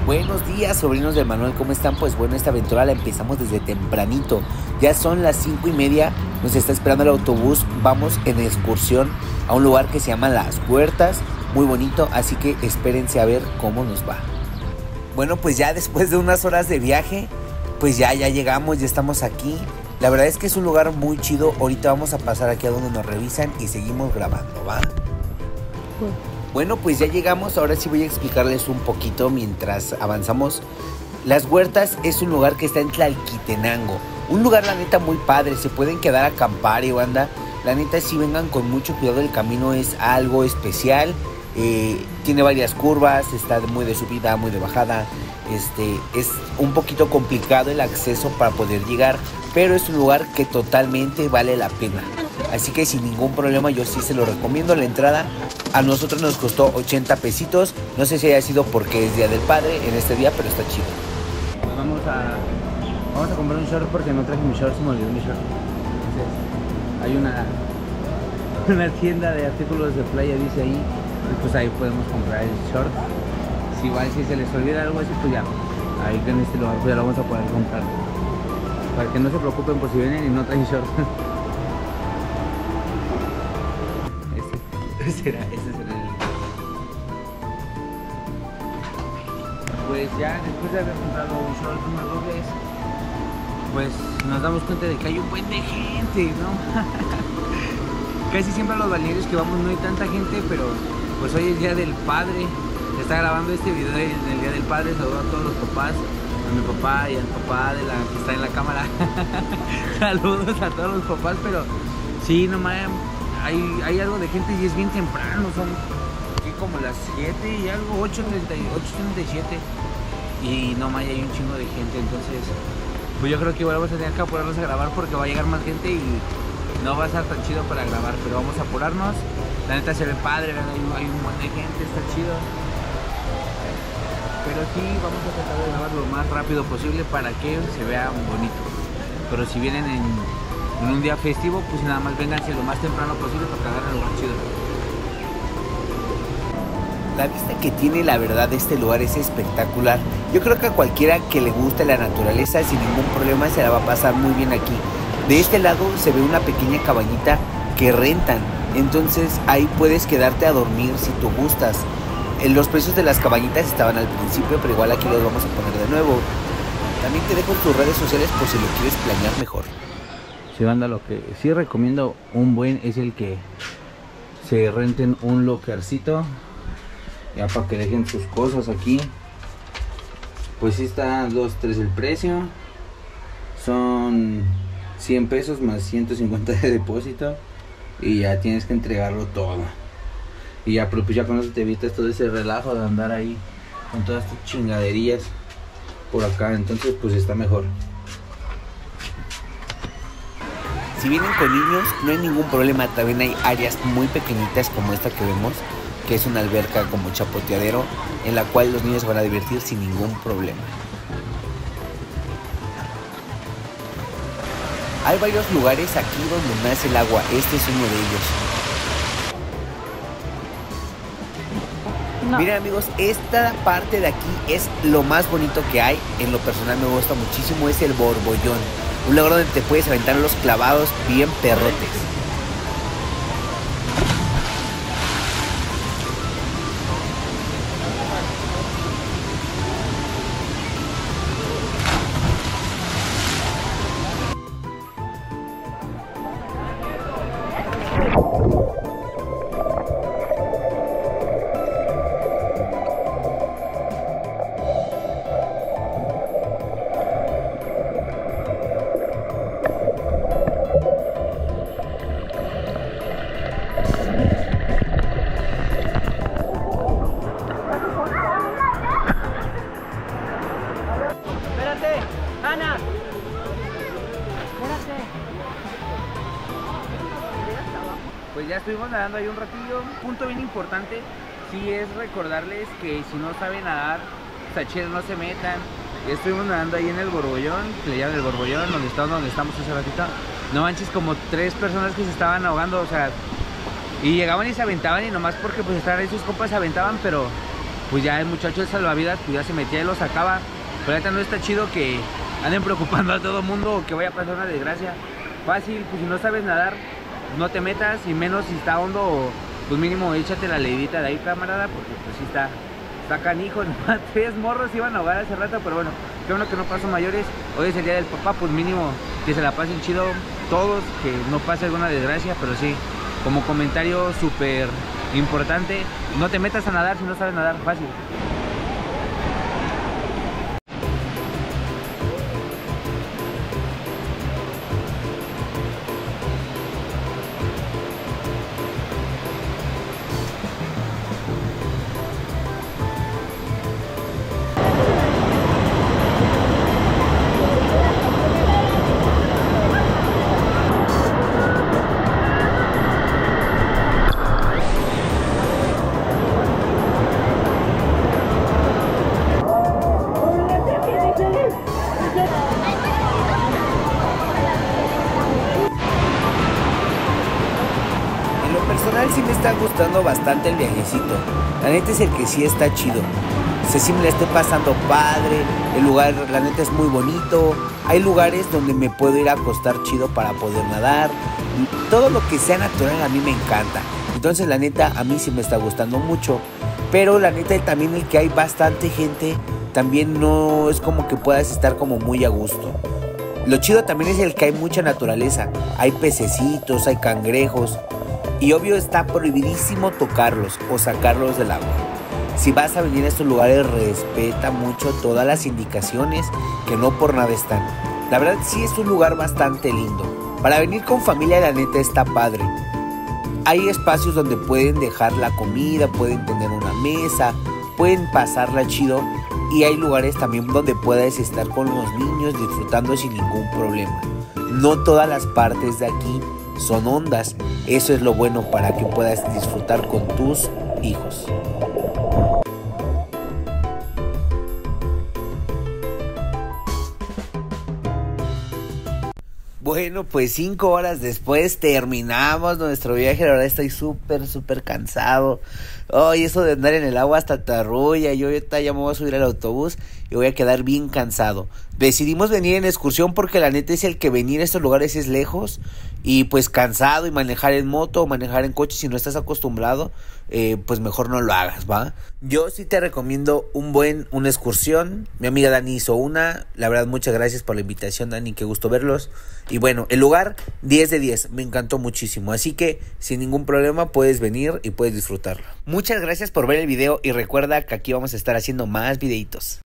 Buenos días, sobrinos de Manuel, ¿cómo están? Pues bueno, esta aventura la empezamos desde tempranito. Ya son las 5:30, nos está esperando el autobús. Vamos en excursión a un lugar que se llama Las Huertas, muy bonito, así que espérense a ver cómo nos va. Bueno, pues ya después de unas horas de viaje, pues ya llegamos, ya estamos aquí. La verdad es que es un lugar muy chido. Ahorita vamos a pasar aquí a donde nos revisan y seguimos grabando, ¿va? Bueno, pues ya llegamos. Ahora sí voy a explicarles un poquito mientras avanzamos. Las Huertas es un lugar que está en Tlalquitenango. Un lugar, la neta, muy padre. Se pueden quedar a acampar y banda. La neta, si vengan con mucho cuidado, el camino es algo especial. Tiene varias curvas, está muy de subida, muy de bajada. Es un poquito complicado el acceso para poder llegar, pero es un lugar que totalmente vale la pena. Así que sin ningún problema yo sí se lo recomiendo. La entrada a nosotros nos costó 80 pesitos. No sé si haya sido porque es Día del Padre en este día, pero está chido. Vamos a comprar un short porque no traje mi short, se me olvidó mi short. Entonces, hay una tienda de artículos de playa, dice ahí, y pues ahí podemos comprar el short. Si igual si se les olvida algo así, pues ya, ahí en este lugar pues ya lo vamos a poder comprar. Para que no se preocupen por si vienen y no traen short. Ese será el... Pues ya después de haber comprado un short, unos dobles, pues nos damos cuenta de que hay un buen de gente, ¿no? Casi siempre a los balnearios que vamos no hay tanta gente, pero pues hoy es Día del Padre. Se está grabando este video en el Día del Padre. Saludo a todos los papás, a mi papá y al papá de la que está en la cámara. Saludos a todos los papás, pero sí, nomás hay algo de gente y es bien temprano, son aquí como las 7 y algo, 8:37 y nomás hay un chingo de gente. Entonces pues yo creo que igual vamos a tener que apurarnos a grabar porque va a llegar más gente y no va a estar tan chido para grabar, pero vamos a apurarnos. La neta se ve padre, hay un montón de gente, está chido. Pero sí, vamos a tratar de grabar lo más rápido posible para que se vea bonito. Pero si vienen en un día festivo, pues nada más vénganse lo más temprano posible para que hagan algo más chido. La vista que tiene, la verdad, este lugar es espectacular. Yo creo que a cualquiera que le guste la naturaleza, sin ningún problema, se la va a pasar muy bien aquí. De este lado se ve una pequeña cabañita que rentan. Entonces ahí puedes quedarte a dormir si tú gustas. Los precios de las cabañitas estaban al principio, pero igual aquí los vamos a poner de nuevo. También te dejo tus redes sociales por si lo quieres planear mejor. Sí, banda, lo que sí recomiendo un buen es el que se renten un lockercito, ya para que dejen sus cosas aquí. Pues sí está 2-3 el precio. Son 100 pesos más 150 de depósito y ya tienes que entregarlo todo. Y ya, pues ya con eso te evitas todo ese relajo de andar ahí con todas estas chingaderías por acá. Entonces pues está mejor. Si vienen con niños no hay ningún problema. También hay áreas muy pequeñitas como esta que vemos, que es una alberca como chapoteadero, en la cual los niños se van a divertir sin ningún problema. Hay varios lugares aquí donde nace el agua. Este es uno de ellos. No. Miren, amigos, esta parte de aquí es lo más bonito que hay. En lo personal me gusta muchísimo. Es el Borbollón, un lugar donde te puedes aventar los clavados bien perrotes. Ana, Pues ya estuvimos nadando ahí un ratillo. Un punto bien importante sí es recordarles que si no saben nadar, tacheros no se metan. Ya estuvimos nadando ahí en el Borbollón, que le llaman el Borbollón, donde estamos hace ratito. No manches, como 3 personas que se estaban ahogando, o sea, y llegaban y se aventaban y nomás porque pues estaban ahí sus compas se aventaban, pero pues ya el muchacho de salvavidas pues ya se metía y lo sacaba. Pero ahorita no está chido que anden preocupando a todo mundo o que vaya a pasar una desgracia. Fácil, pues si no sabes nadar, no te metas, y menos si está hondo, pues mínimo échate la leidita de ahí, camarada, porque pues sí está canijo. Nomás 3 morros iban a ahogar hace rato, pero bueno, qué bueno que no pasó mayores. Hoy es el día del papá, pues mínimo que se la pasen chido todos, que no pase alguna desgracia. Pero sí, como comentario súper importante, no te metas a nadar si no sabes nadar, fácil. Personal sí me está gustando bastante el viajecito. La neta es el que sí está chido. O sea, sí me la estoy pasando padre. El lugar, la neta, es muy bonito. Hay lugares donde me puedo ir a acostar chido para poder nadar. Todo lo que sea natural a mí me encanta. Entonces la neta a mí sí me está gustando mucho. Pero la neta también el que hay bastante gente también no es como que puedas estar como muy a gusto. Lo chido también es el que hay mucha naturaleza. Hay pececitos, hay cangrejos. Y obvio está prohibidísimo tocarlos o sacarlos del agua. Si vas a venir a estos lugares, respeta mucho todas las indicaciones, que no por nada están. La verdad sí es un lugar bastante lindo. Para venir con familia, la neta está padre. Hay espacios donde pueden dejar la comida, pueden tener una mesa, pueden pasarla chido. Y hay lugares también donde puedes estar con los niños disfrutando sin ningún problema. No todas las partes de aquí son hondas. Eso es lo bueno para que puedas disfrutar con tus hijos. Bueno, pues 5 horas después terminamos nuestro viaje. La verdad estoy súper cansado. Ay, eso de andar en el agua hasta te arrulla. Yo ahorita ya me voy a subir al autobús y voy a quedar bien cansado. Decidimos venir en excursión porque la neta es el que venir a estos lugares es lejos. Y pues cansado, y manejar en moto o manejar en coche, si no estás acostumbrado, pues mejor no lo hagas, ¿va? Yo sí te recomiendo una excursión. Mi amiga Dani hizo una. La verdad, muchas gracias por la invitación, Dani, qué gusto verlos. Y bueno, el lugar 10 de 10, me encantó muchísimo. Así que sin ningún problema puedes venir y puedes disfrutarlo. Muchas gracias por ver el video y recuerda que aquí vamos a estar haciendo más videitos.